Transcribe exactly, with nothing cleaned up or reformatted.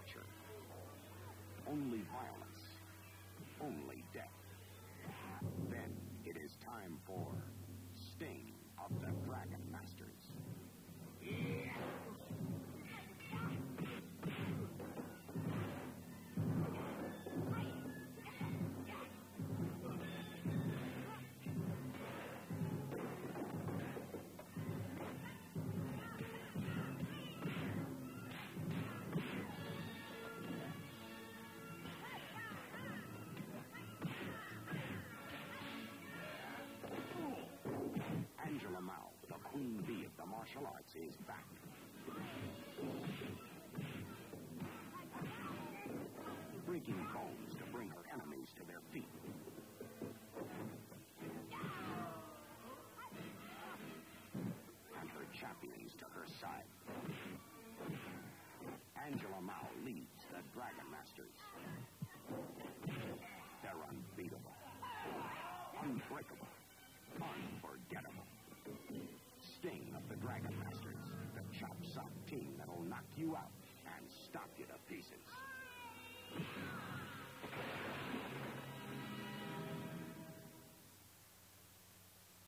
torture. Only violence. Only death. Then it is time for Sting of the Dragon Masters. Angela Mao, the queen bee of the martial arts, is back. Breaking bones to bring her enemies to their feet. And her champions to her side. Angela Mao leads the Dragon Masters. They're unbeatable, unbreakable, unforgettable. Sting of the Dragon Masters, the chop-sock team that'll knock you out and stop you to pieces.